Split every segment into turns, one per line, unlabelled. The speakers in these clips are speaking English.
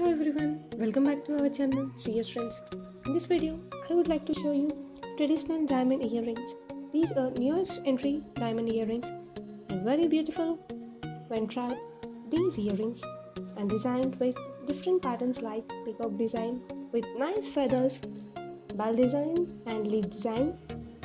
Hello everyone, welcome back to our channel CS Friends. In this video, I would like to show you traditional diamond earrings. These are newest entry diamond earrings and very beautiful when tried. These earrings are designed with different patterns like peacock design with nice feathers, bell design and leaf design,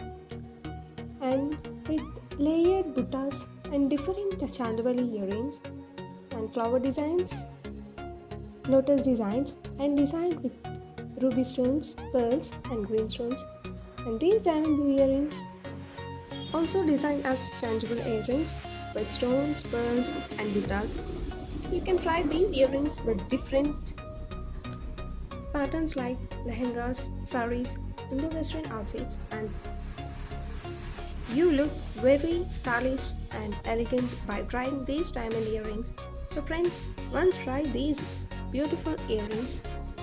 and with layered buttas and different chandelier earrings and flower designs, lotus designs, and designed with ruby stones, pearls, and green stones. And these diamond earrings also designed as changeable earrings with stones, pearls, and buttas. You can try these earrings with different patterns like lehengas, saris, Indo-Western outfits, and you look very stylish and elegant by trying these diamond earrings. So friends, once try these beautiful earrings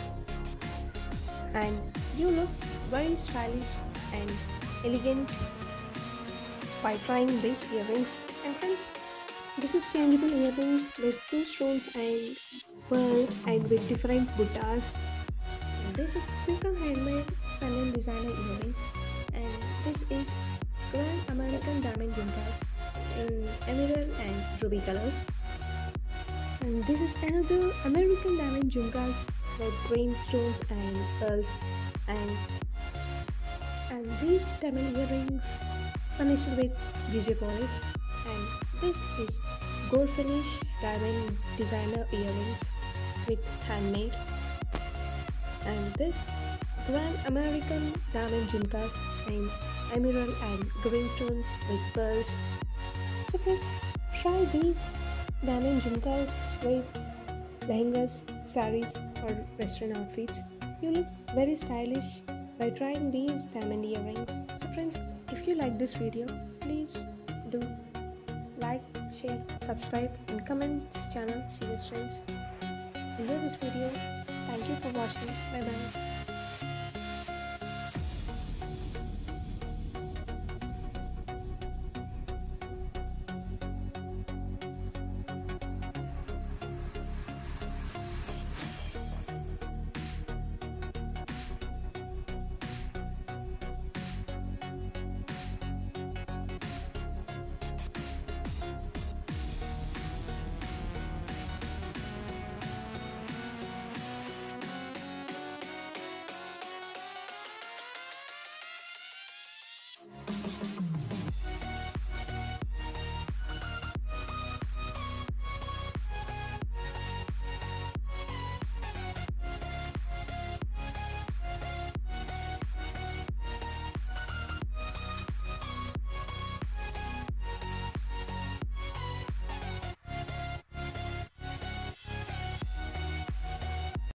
and you look very stylish and elegant by trying these earrings. And friends, this is changeable earrings with two stones and pearl and with different buttas. And this is Pika handmade Italian designer earrings, and this is Grand American diamond jumkas in emerald and ruby colors. And this is another American diamond jumkas with green stones and pearls, and these diamond earrings finished with DJ polish. And this is gold finish diamond designer earrings with handmade. And this Grand American diamond jumkas in emerald and green stones with pearls. So friends, try these diamond jumkas with lehengas, saris, or western outfits. You look very stylish by trying these diamond earrings. So friends, if you like this video, please do like, share, subscribe, and comment this channel. See you friends. Enjoy this video. Thank you for watching. Bye bye.